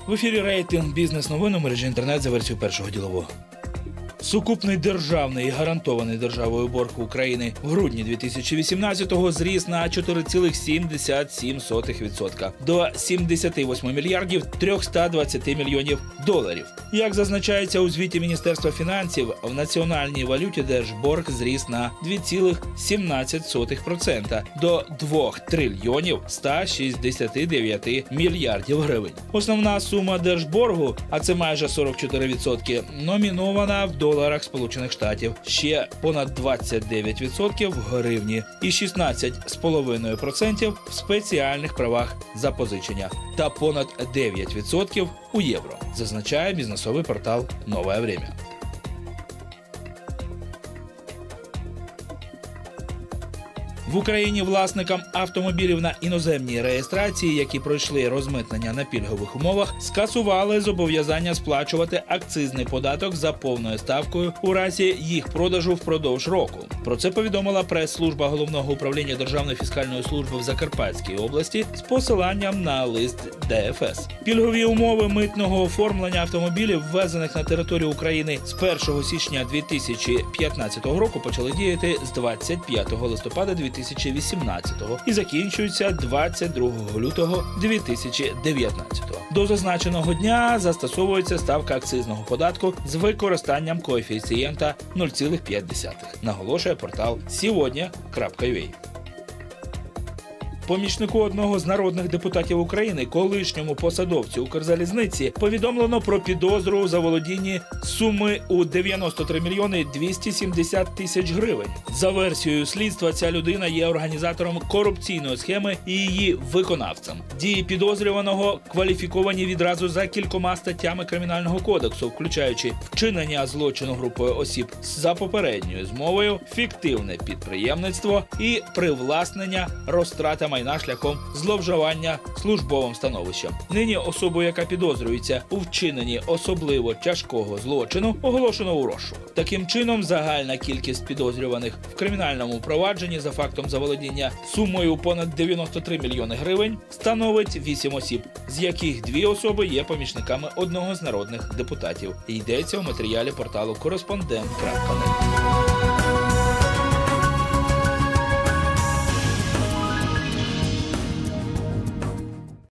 В ефірі рейтинг «Бізнес-новин» у мережі інтернет за версією Першого ділового. Сукупний державний і гарантований державою борг України в грудні 2018-го зріс на 4,77% до 78 мільярдів 320 мільйонів доларів. Як зазначається у звіті Міністерства фінансів, в національній валюті держборг зріс на 2,17% до 2 трильйонів 169 мільярдів гривень. Основна сума держборгу, а це майже 44%, номінована в доларах Сполучених Штатів, ще понад 29% в гривні і 16,5% в спеціальних правах запозичення та понад 9% у євро, зазначає бізнесовий портал «Новое время». В Україні власникам автомобілів на іноземній реєстрації, які пройшли розмитнення на пільгових умовах, скасували зобов'язання сплачувати акцизний податок за повною ставкою у разі їх продажу впродовж року. Про це повідомила прес-служба Головного управління Державної фіскальної служби в Закарпатській області з посиланням на лист ДФС. Пільгові умови митного оформлення автомобілів, ввезених на територію України з 1 січня 2015 року, почали діяти з 25 листопада 2018 і закінчуються 22 лютого 2019. До зазначеного дня застосовується ставка акцизного податку з використанням коефіцієнта 0,5, наголошує портал сьогодні.ua. Помічнику одного з народних депутатів України, колишньому посадовцю Укрзалізниці, повідомлено про підозру у заволодінні суми у 93 мільйони 270 тисяч гривень. За версією слідства, ця людина є організатором корупційної схеми і її виконавцем. Дії підозрюваного кваліфіковані відразу за кількома статтями Кримінального кодексу, включаючи вчинення злочину групою осіб за попередньою змовою, фіктивне підприємництво і привласнення, розтрата майна шляхом зловживання службовим становищем. Нині особу, яка підозрюється у вчиненні особливо тяжкого злочину, оголошено у розшук. Таким чином, загальна кількість підозрюваних в кримінальному провадженні за фактом заволодіння сумою понад 93 мільйони гривень становить 8 осіб, з яких 2 особи є помічниками одного з народних депутатів. Йдеться у матеріалі порталу «Кореспондент.нет».